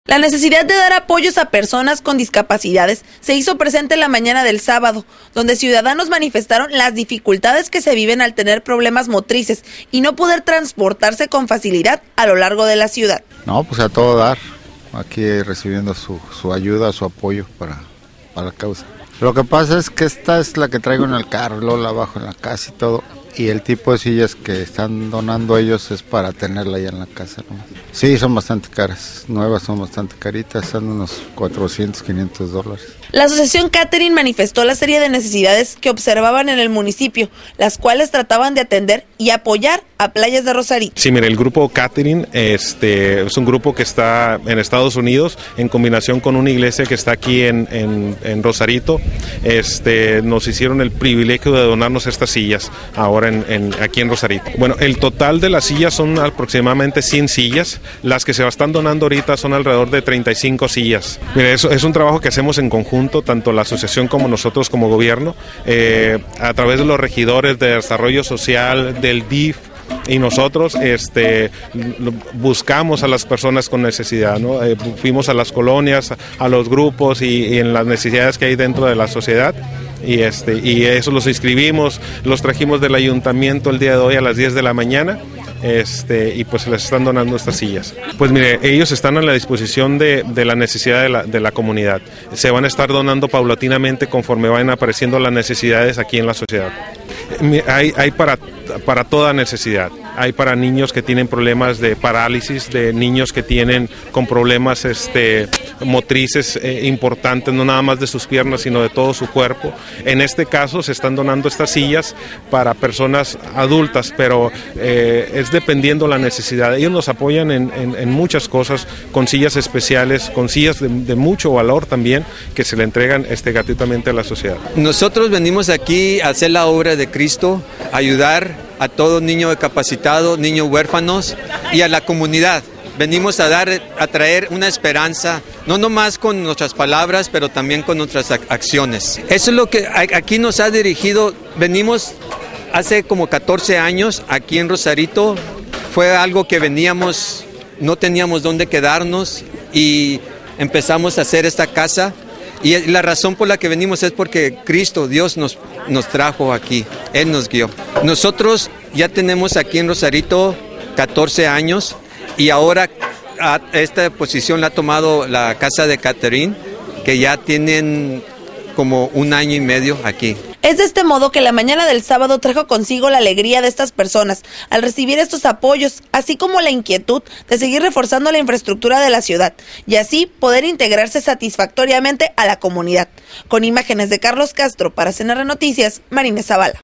La necesidad de dar apoyos a personas con discapacidades se hizo presente en la mañana del sábado, donde ciudadanos manifestaron las dificultades que se viven al tener problemas motrices y no poder transportarse con facilidad a lo largo de la ciudad. No, pues a todo dar, aquí recibiendo su ayuda, su apoyo para la causa. Lo que pasa es que esta es la que traigo en el carro, luego la bajo en la casa y todo. Y el tipo de sillas que están donando ellos es para tenerla ya en la casa, ¿no? Sí, son bastante caras, nuevas son bastante caritas, están unos $400, $500. La asociación Catering manifestó la serie de necesidades que observaban en el municipio, las cuales trataban de atender y apoyar a Playas de Rosarito. Sí, mire, el grupo Catering es un grupo que está en Estados Unidos en combinación con una iglesia que está aquí en Rosarito. Nos hicieron el privilegio de donarnos estas sillas ahora aquí en Rosarito. Bueno, el total de las sillas son aproximadamente 100 sillas. Las que se están donando ahorita son alrededor de 35 sillas. Mire, eso es un trabajo que hacemos en conjunto, tanto la asociación como nosotros como gobierno, a través de los regidores de desarrollo social, del DIF, y nosotros buscamos a las personas con necesidad, ¿no? Fuimos a las colonias, a los grupos y en las necesidades que hay dentro de la sociedad. Y eso los inscribimos, los trajimos del ayuntamiento el día de hoy a las 10 de la mañana. Y pues les están donando estas sillas. Pues mire, ellos están a la disposición de la necesidad de la comunidad. Se van a estar donando paulatinamente conforme vayan apareciendo las necesidades aquí en la sociedad. Hay para toda necesidad. Hay para niños que tienen problemas de parálisis, de niños que tienen con problemas motrices importantes, no nada más de sus piernas, sino de todo su cuerpo. En este caso se están donando estas sillas para personas adultas, pero es dependiendo la necesidad. Ellos nos apoyan en muchas cosas, con sillas especiales, con sillas de mucho valor también, que se le entregan gratuitamente a la sociedad. Nosotros venimos aquí a hacer la obra de Cristo, a ayudar a todo niño discapacitado, niños huérfanos y a la comunidad. Venimos a traer una esperanza, no nomás con nuestras palabras, pero también con nuestras acciones. Eso es lo que aquí nos ha dirigido. Venimos hace como 14 años aquí en Rosarito. Fue algo que veníamos, no teníamos dónde quedarnos y empezamos a hacer esta casa. Y la razón por la que venimos es porque Cristo, Dios nos trajo aquí, Él nos guió. Nosotros ya tenemos aquí en Rosarito 14 años y ahora esta posición la ha tomado la casa de Catering, que ya tienen como 1 año y medio aquí. Es de este modo que la mañana del sábado trajo consigo la alegría de estas personas al recibir estos apoyos, así como la inquietud de seguir reforzando la infraestructura de la ciudad y así poder integrarse satisfactoriamente a la comunidad. Con imágenes de Carlos Castro para CNR Noticias, Marina Zavala.